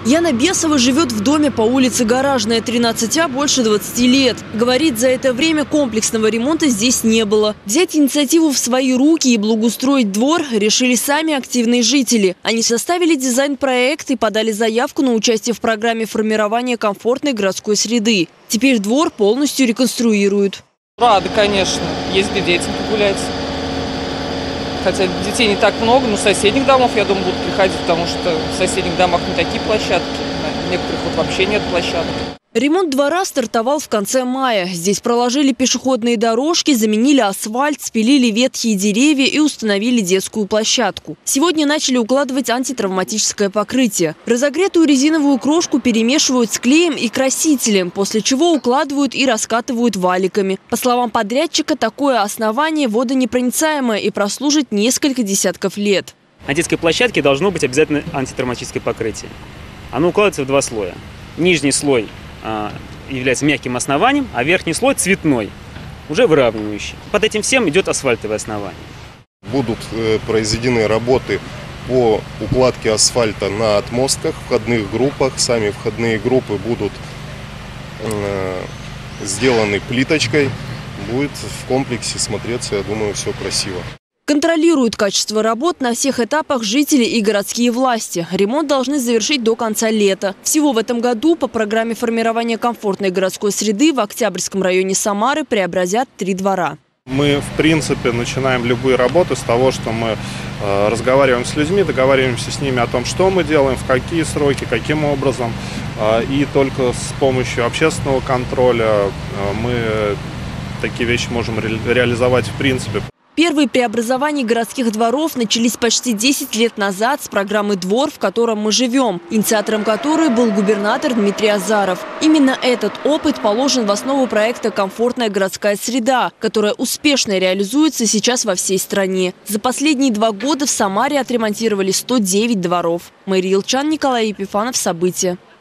Яна Бесова живет в доме по улице Гаражная, 13А, больше 20 лет. Говорит, за это время комплексного ремонта здесь не было. Взять инициативу в свои руки и благоустроить двор решили сами активные жители. Они составили дизайн-проект и подали заявку на участие в программе формирования комфортной городской среды. Теперь двор полностью реконструируют. Рады, конечно, ездили детям погулять. Хотя детей не так много, но с соседних домов, я думаю, будут приходить, потому что в соседних домах не такие площадки. На некоторых вот вообще нет площадок. Ремонт двора стартовал в конце мая. Здесь проложили пешеходные дорожки, заменили асфальт, спилили ветхие деревья и установили детскую площадку. Сегодня начали укладывать антитравматическое покрытие. Разогретую резиновую крошку перемешивают с клеем и красителем, после чего укладывают и раскатывают валиками. По словам подрядчика, такое основание водонепроницаемое и прослужит несколько десятков лет. На детской площадке должно быть обязательно антитравматическое покрытие. Оно укладывается в два слоя. Нижний слой является мягким основанием, а верхний слой цветной, уже выравнивающий. Под этим всем идет асфальтовое основание. Будут произведены работы по укладке асфальта на отмостках, входных группах. Сами входные группы будут сделаны плиточкой. Будет в комплексе смотреться, я думаю, все красиво. Контролируют качество работ на всех этапах жители и городские власти. Ремонт должны завершить до конца лета. Всего в этом году по программе формирования комфортной городской среды в Октябрьском районе Самары преобразят 3 двора. Мы, в принципе, начинаем любые работы с того, что мы разговариваем с людьми, договариваемся с ними о том, что мы делаем, в какие сроки, каким образом. И только с помощью общественного контроля мы такие вещи можем реализовать в принципе. Первые преобразования городских дворов начались почти 10 лет назад с программы «Двор, в котором мы живем», инициатором которой был губернатор Дмитрий Азаров. Именно этот опыт положен в основу проекта «Комфортная городская среда», которая успешно реализуется сейчас во всей стране. За последние 2 года в Самаре отремонтировали 109 дворов. Мария Илчан, Николай Епифанов. События.